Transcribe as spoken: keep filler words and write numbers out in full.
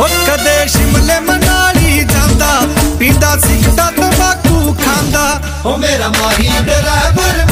कदे शिमले मनाली जांदा, पींदा सिगरट तंबाकू खांदा। ओ मेरा माही ड्राइवर